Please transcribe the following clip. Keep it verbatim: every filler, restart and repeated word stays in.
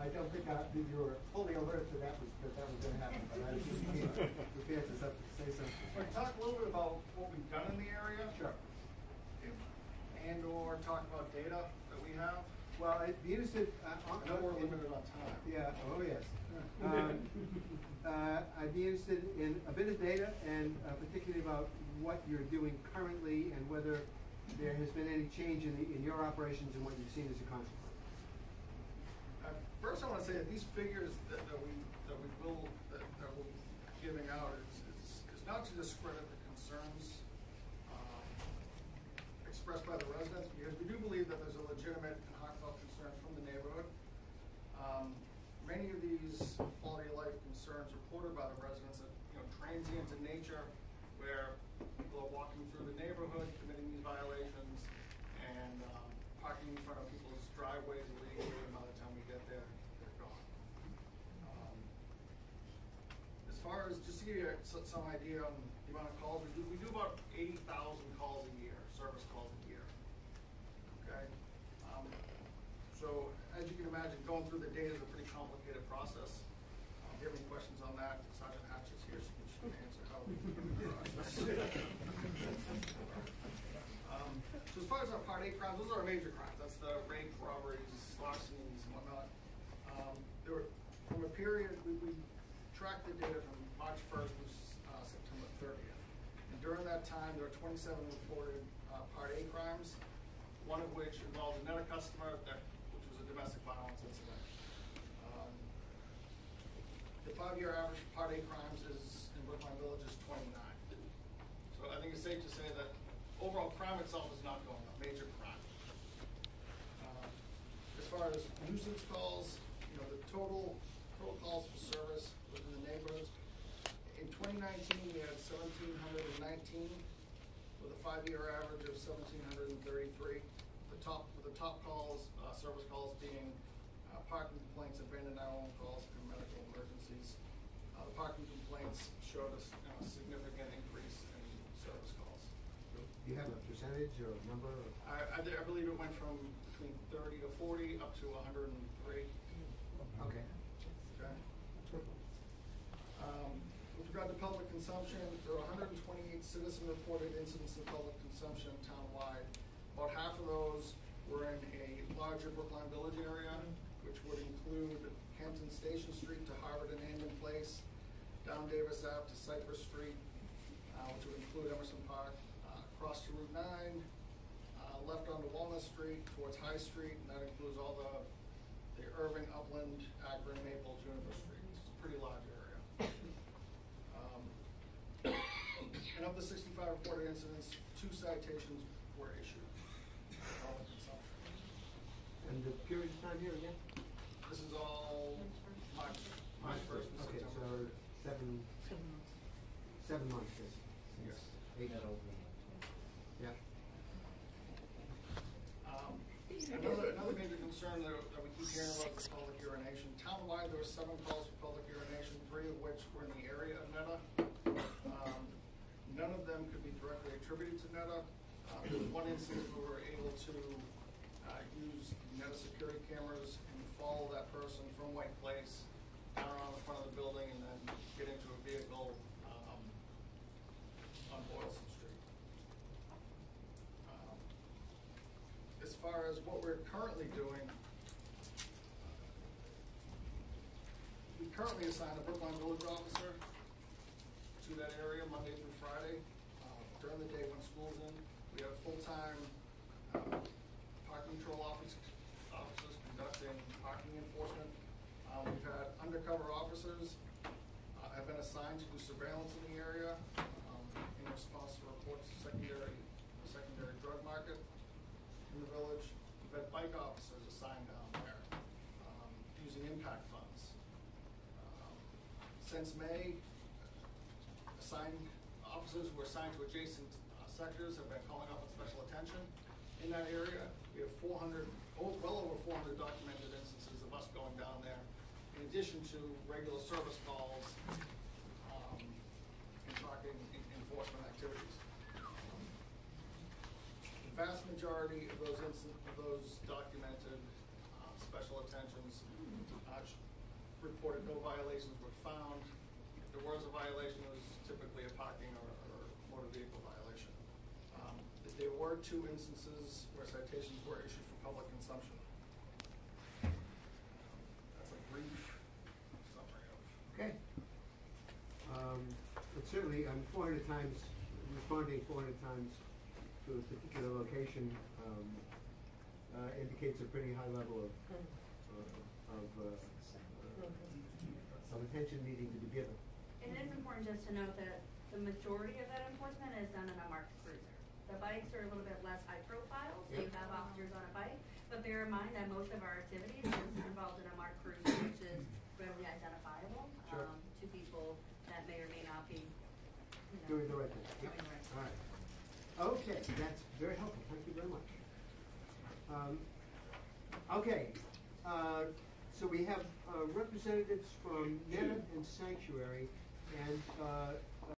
I don't think I, that you were fully alert to that was that that was going to happen, but I was just prepared to say something. Well, talk a little bit about what we've done in the area. Sure. And or talk about data that we have. Well, I'd be interested. Uh, on, I know we're limited on time. Yeah. Oh yes. um, uh, I'd be interested in a bit of data, and uh, particularly about what you're doing currently, and whether there has been any change in, the, in your operations and what you've seen as a consequence. Uh, first, I want to say that these figures that, that we that we will that, that we're giving out is, is, is not to discredit the concerns um, expressed by the residents, because we do believe that there's a legitimate and heartfelt concern from the neighborhood. Um, many of these quality of life concerns reported by the residents are, you know, transient in nature, where people are walking through the neighborhood, committing these violations, and um, parking in front of people's driveways illegally, and by the time we get there, they're gone. Um, as far as, just to give you some idea on the amount of calls, we do, we do about eighty thousand calls a year, service calls a year, okay? Um, so, as you can imagine, going through the data is a pretty complicated process. If you have any questions on that, Sergeant Hatchett's here, so she can answer how we do the process. um, so as far as our Part eight crimes, those are our major crimes. That's the rape, robberies, larcenies, and whatnot. Um, there were, from a period, we, we tracked the data from March first to uh, September thirtieth. And during that time, there were twenty-seven reported uh, Part eight crimes, one of which involved a NETA customer, that, which was a domestic violence incident. Um, The five-year average for Part eight crimes is in Brookline Village is twenty-nine. So I think it's safe to say that overall crime itself is not going up, major crime. Uh, as far as nuisance calls, you know, the total total calls for service within the neighborhoods. In twenty nineteen, we had one thousand seven hundred nineteen with a five-year average of one thousand seven hundred thirty-three. The top, with the top calls, uh, service calls being Uh, parking complaints, abandoned hour calls, and medical emergencies. Uh, the parking complaints showed us you know, a significant increase in service calls. Do you have a percentage or a number? Or? I, I, I believe it went from between thirty to forty up to one hundred three. Okay. Okay. Um, with regard to public consumption, there were one hundred twenty-eight citizen-reported incidents of public consumption town-wide. About half of those were in a larger Brookline Village area, which would include Kenton Station Street to Harvard and Andon Place, down Davis Ave to Cypress Street, uh, which would include Emerson Park, uh, across to Route nine, uh, left onto Walnut Street towards High Street, and that includes all the, the Irving, Upland, Akron, Maple, Juniper Street. It's a pretty large area. Um, and of the sixty-five reported incidents, two citations were issued. Public consumption. And the period of time here again? This is all March, March first. Okay, so seven, seven months. Seven months. Yes. Yes. Eight. Yeah. Um, another, another major concern that, that we keep hearing about is public urination. Townwide, there were seven calls for public urination, three of which were in the area of NETA. Um, none of them could be directly attributed to NETA. Uh, there was one instance where we were able to uh, use NETA security cameras and follow that person from White Place down around the front of the building and then get into a vehicle um, on Boylston Street. Um, as far as what we're currently doing, we currently assign a Brookline Village officer to that area Monday through Friday. Uh, during the day when school's in, we have full-time uh, parking control office, officers conducting parking enforcement. Um, we've had undercover officers uh, have been assigned to do surveillance in the area um, in response to reports of secondary, secondary drug market in the village. We've had bike officers assigned down there um, using impact funds. Um, since May, assigned officers who are assigned to adjacent uh, sectors have been calling up on special attention in that area. We have four hundred, oh, well over four hundred documented instances of us going down there, in addition to regular service calls um, and tracking enforcement activities. Um, the vast majority of those instant, of those documented uh, special attentions. Uh, reported no violations were found. If there was a violation, it was typically a parking or, or motor vehicle violation. Um, there were two instances where citations were issued for public consumption. That's a brief summary of. Okay. Um, but certainly, um, four hundred times, responding four hundred times to a particular location um, uh, indicates a pretty high level of, uh, of, uh, uh, of attention needing to be given. And it is important just to note that the majority of that enforcement is done in a marked cruiser. The bikes are a little bit less high profile, so you have officers on a bike, but bear in mind that most of our activities is involved in a marked cruiser, which is readily identifiable Sure. um, to people that may or may not be, you know, Doing the right thing. doing the right thing. All right. Okay, that's very helpful. Thank you very much. Um, okay, uh, so we have uh, representatives from NETA and Sanctuary, and uh,